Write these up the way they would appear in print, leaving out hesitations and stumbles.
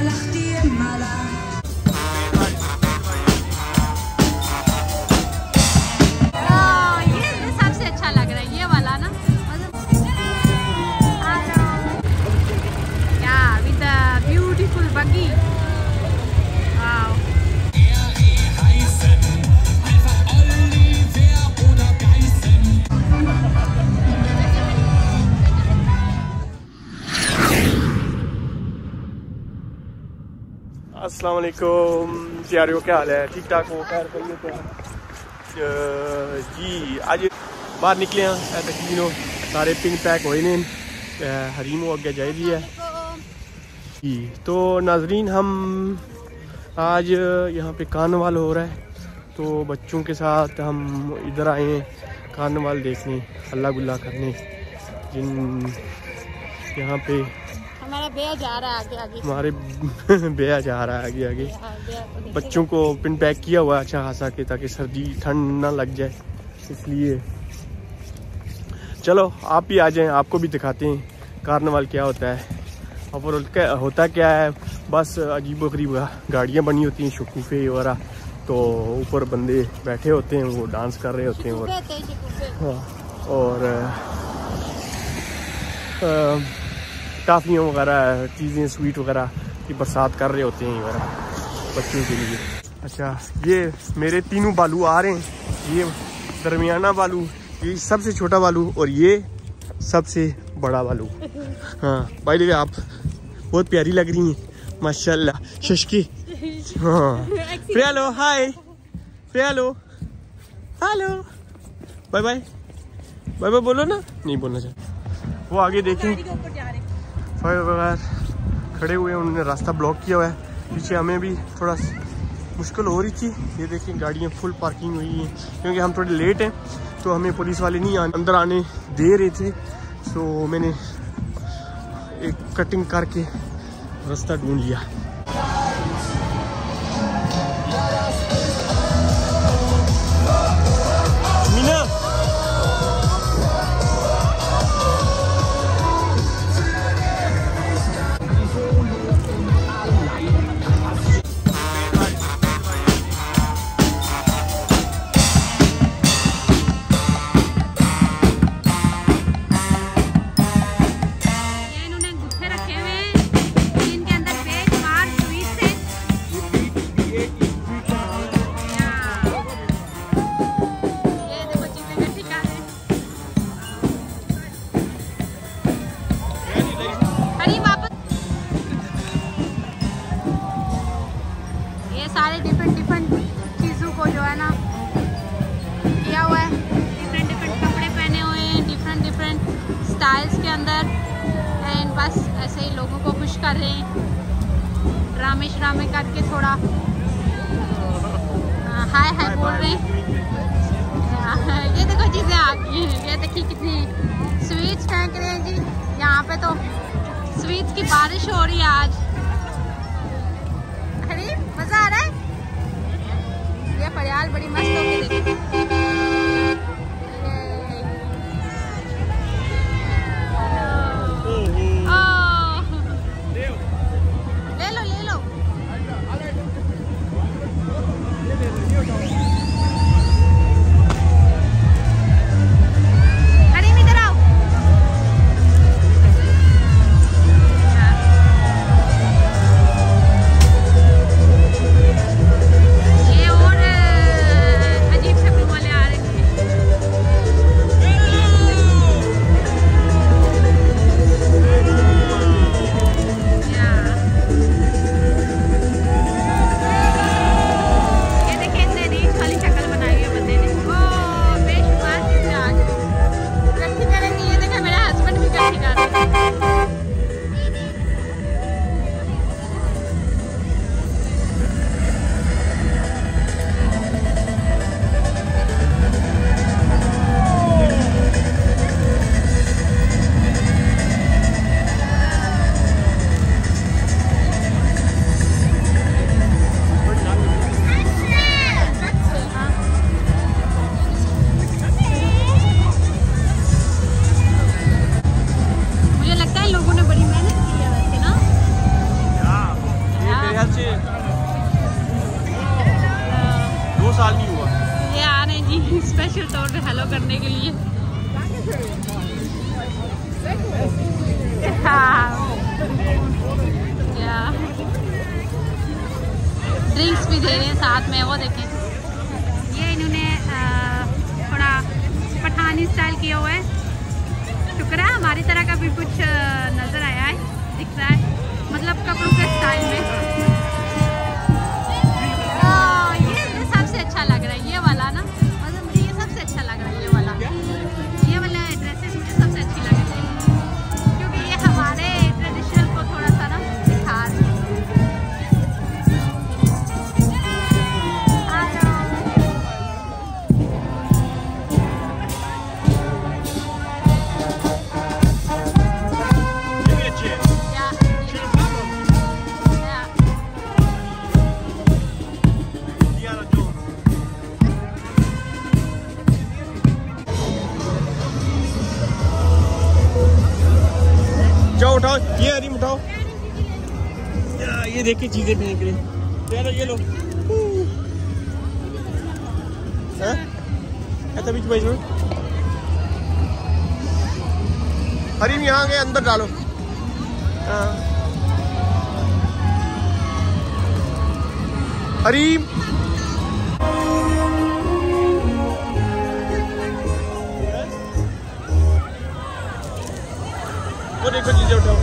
सबसे अच्छा लग रहा है ये वाला ना, क्या विद ब्यूटीफुल बगी। अस्सलाम वालेकुम प्यारियों, क्या हाल है? ठीक ठाक हो? खैर करिए तो जी आज बाहर निकले हैं तकरीबन सारे पिन पैक हुए ने हरीमो अगे जाए जी है जी। तो नाजरीन हम आज यहाँ पे कार्निवाल हो रहा है, तो बच्चों के साथ हम इधर आए हैं कार्निवाल देखने, हल्ला गुल्ला करने। जिन यहाँ पे हमारा बेया जा रहा है आगे आगे, हमारे बेया जा रहा है आगे आगे। बच्चों को पिन पैक किया हुआ अच्छा खासा के, ताकि सर्दी ठंड ना लग जाए, इसलिए चलो आप भी आ जाएं, आपको भी दिखाते हैं कार्निवाल क्या होता है। और होता क्या है, बस अजीब गरीब गाड़ियाँ बनी होती हैं, शकुफे वगैरह, तो ऊपर बंदे बैठे होते हैं, वो डांस कर रहे होते हैं और टाफियाँ वगैरह चीज़ें स्वीट वगैरह की बरसात कर रहे होते हैं वगैरह बच्चों के लिए। अच्छा, ये मेरे तीनों बालू आ रहे हैं, ये दरमियाना बालू, ये सबसे छोटा बालू और ये सबसे बड़ा बालू। हाँ भाई देखिए, आप बहुत प्यारी लग रही हैं माशाल्लाह। शशकी, हाँ प्यालो, हाय प्यालो, hello, bye bye, bye bye बोलो ना, नहीं बोलना चाहिए। वो आगे देखें फायर वगैरह खड़े हुए हैं, उन्होंने रास्ता ब्लॉक किया हुआ है, पीछे हमें भी थोड़ा मुश्किल हो रही थी। ये देखिए गाड़ियाँ फुल पार्किंग हुई हैं, क्योंकि हम थोड़े लेट हैं, तो हमें पुलिस वाले नहीं अंदर आने दे रहे थे, तो मैंने एक कटिंग करके रास्ता ढूंढ लिया। मीना सारे डिफरेंट चीज़ों को जो है ना किया हुआ है, डिफरेंट कपड़े पहने हुए हैं, डिफरेंट स्टाइल्स के अंदर, एंड बस ऐसे ही लोगों को खुश कर रहे हैं, ड्रामे श्रामे करके थोड़ा हाय हाय बोल रहे हैं। ये देखो चीज़ें आ गई हैं, ये देखिए कितनी स्वीट्स फेंक रहे हैं जी, यहाँ पे तो स्वीट्स की बारिश हो रही है आज। अरे मजा आ रहा है, ये फरियाल बड़ी मस्त होके देखो। ले लो ले लो, करीम इधर आओ। ये और अजीब से करने के लिए। ड्रिंक्स भी दे रहे हैं साथ में, वो देखें। ये इन्होंने थोड़ा पठानी स्टाइल किया हुआ है। शुक्र है हमारी तरह का भी कुछ नज़र आया है, दिख रहा है, मतलब कपड़ों के स्टाइल में। ये सबसे अच्छा लग रहा है, ये वाला ना, मतलब मुझे ये सबसे अच्छा लग रहा है, ये वाला ड्रेसेस मुझे सबसे अच्छी लग रही है, क्योंकि ये हमारे ट्रेडिशनल को थोड़ा सा ना दिखा रही है। जाओ उठाओ, ये हरीम उठाओ, ये देखिए चीजें पीने के लिए। चलो ये लो, बीच में हरीम यहाँ के अंदर डालो। हरीम वो देखो चीजें उठाओ।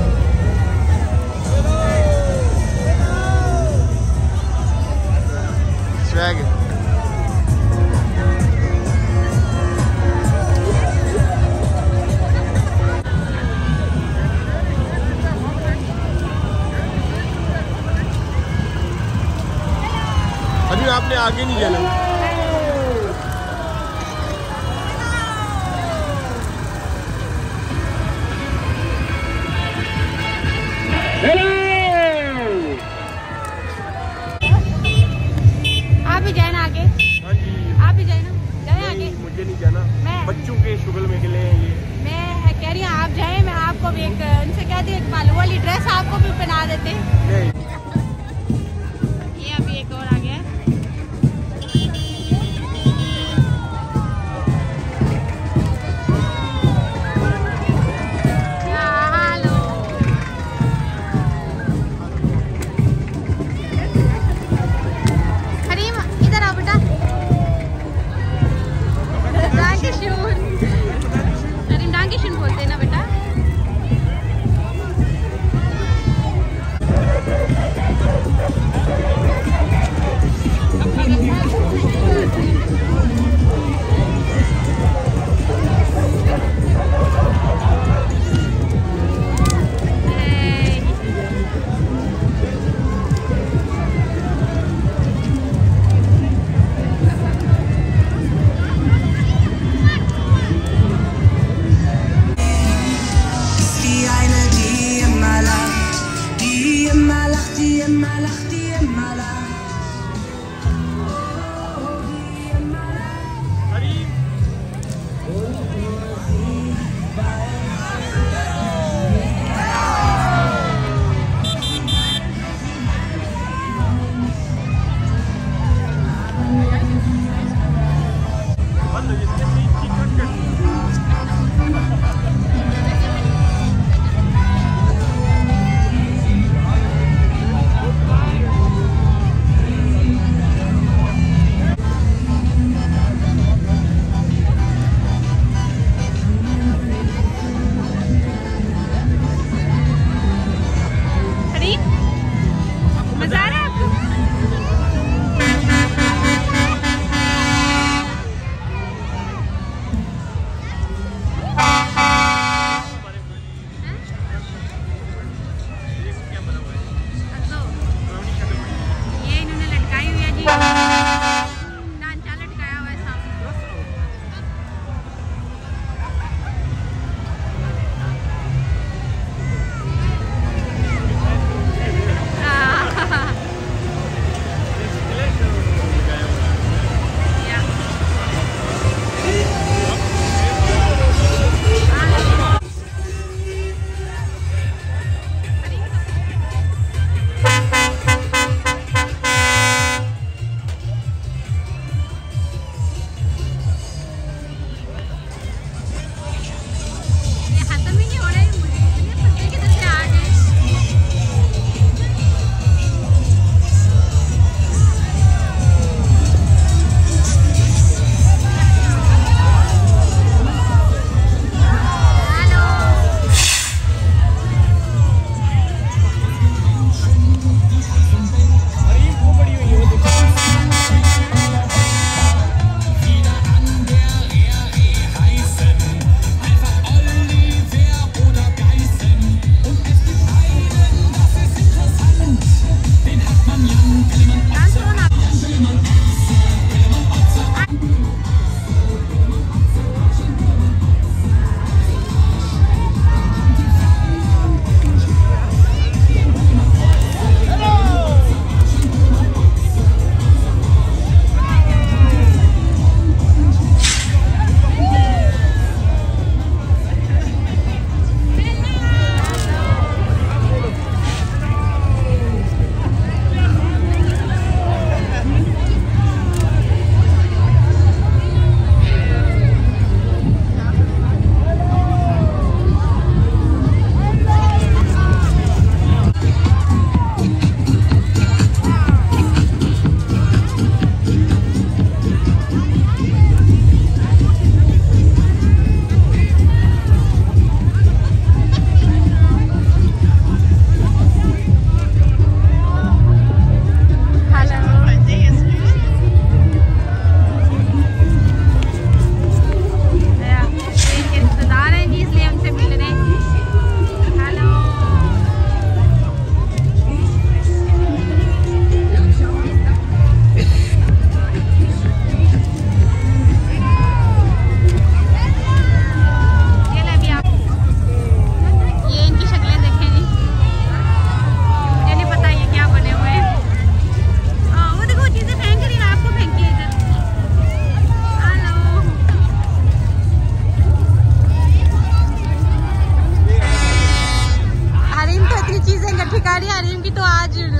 स्वैग अभी आपने आगे नहीं जाना। आप भी जाए ना आगे। हाँ जी, आप भी जाए ना, जाए आगे। मुझे नहीं जाना, बच्चों के शुगल में के लिए ये। मैं कह रही हूँ आप जाए, मैं आपको भी एक उनसे कहती हूँ एक बालू वाली ड्रेस आपको भी पहना देते। ये अभी एक और आ गया है। बोलते हैं ना बेटा।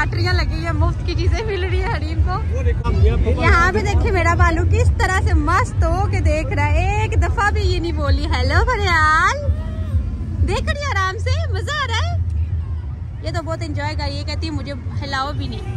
लॉटरियां लगी है, मुफ्त की चीजें मिल रही है हरीम को। यहाँ पे देखिए मेरा बालू किस तरह से मस्त हो के देख रहा है, एक दफा भी ये नहीं बोली हेलो फरियाल, देख रही आराम से, मजा आ रहा है। ये तो बहुत एंजॉय कर रही है, कहती है मुझे हिलाओ भी नहीं।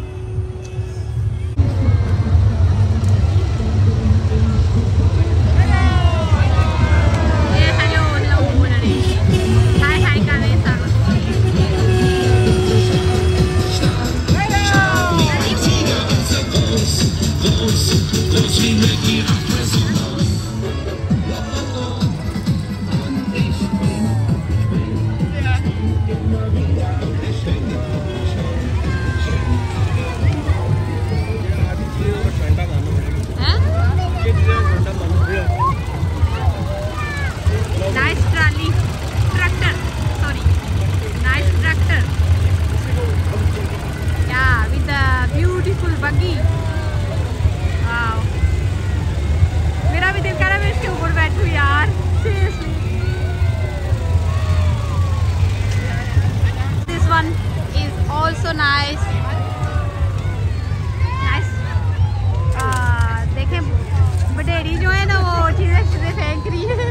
मेरा भी दिल कर रहा है मैं इसके ऊपर बैठूं यार, seriously. This one is also nice. देखें बटेरी जो है ना वो चीजें फेंक रही है।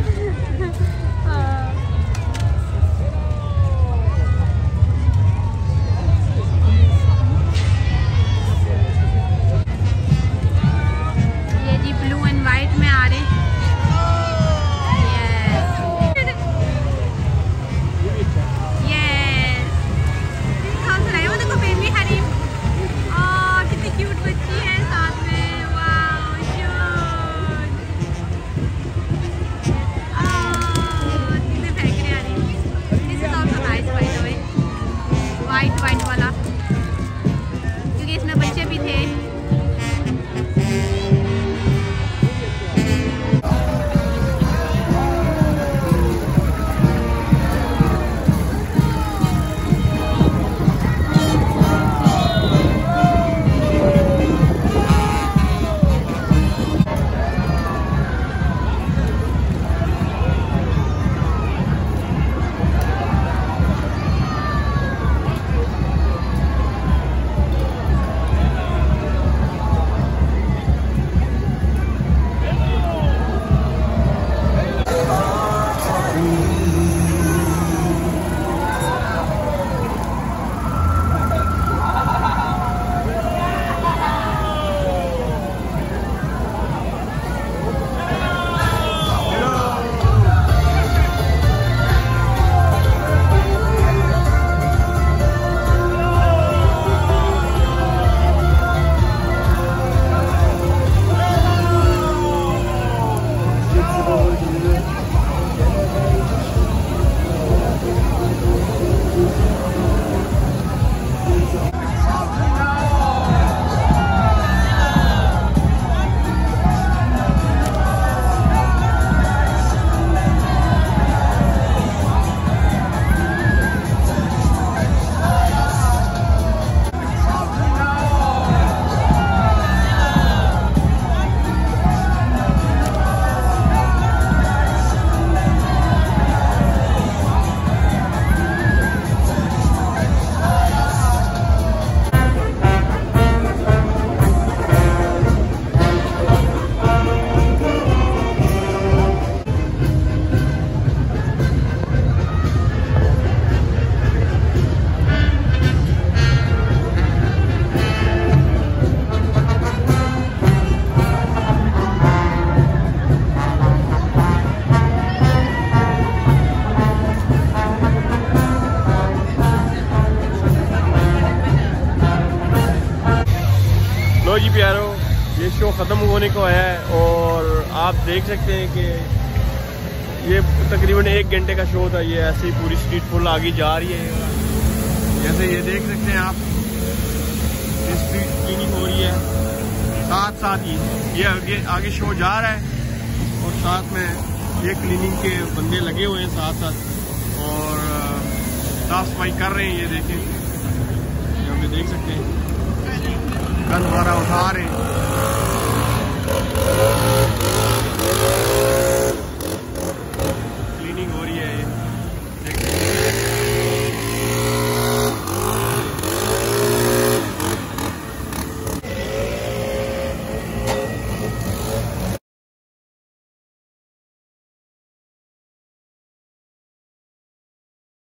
वाइट वाला क्योंकि इसमें बच्चे भी थे। जी प्यारो, ये शो ख़त्म होने को है और आप देख सकते हैं कि ये तकरीबन 1 घंटे का शो था। ये ऐसे ही पूरी स्ट्रीट फुल आगे जा रही है। जैसे ये देख सकते हैं आप, ये स्ट्रीट क्लीनिंग हो रही है, साथ साथ ही ये आगे शो जा रहा है और साथ में ये क्लीनिंग के बंदे लगे हुए हैं साथ साथ और साफ सफाई कर रहे हैं। ये देखें, यहाँ पे देख सकते हैं, गंद वगैरह उठा रहे हैं।